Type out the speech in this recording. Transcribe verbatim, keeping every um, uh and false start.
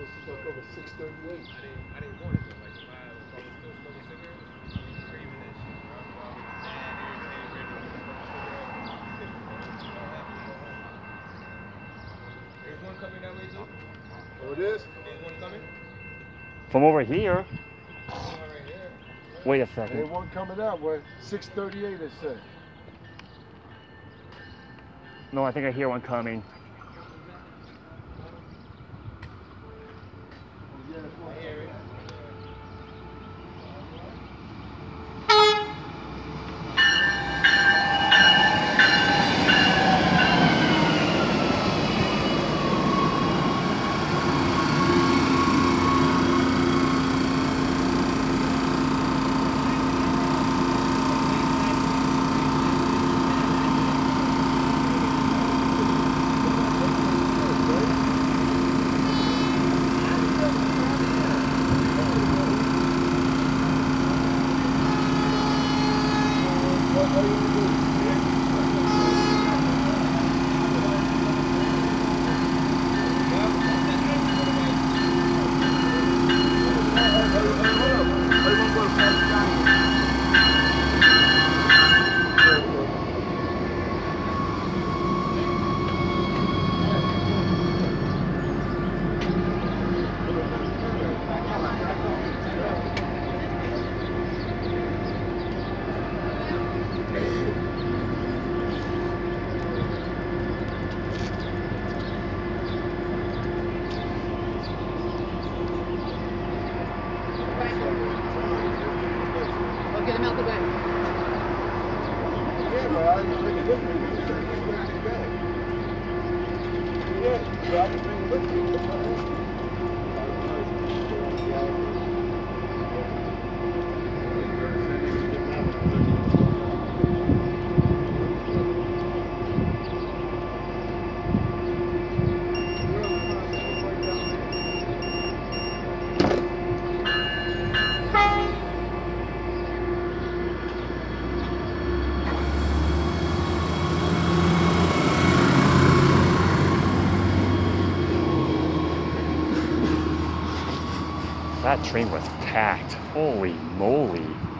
was stuck over six thirty-eight. I didn't, I didn't want it though. Like if I, if I was still smoking cigarettes, I'd be craving that shit, bro. So I was mad irritated, ready to smoke cigarettes. There's one coming that way too. Oh, it is? There's one coming. From over here. Right here. Wait a There's second. one coming that way. six thirty-eight, it said. No, I think I hear one coming. I hear it. Get him out the way. Yeah, but I didn't bring it with me. You said you bring it back. Yeah, but I didn't bring it with me. That train was packed. Holy moly.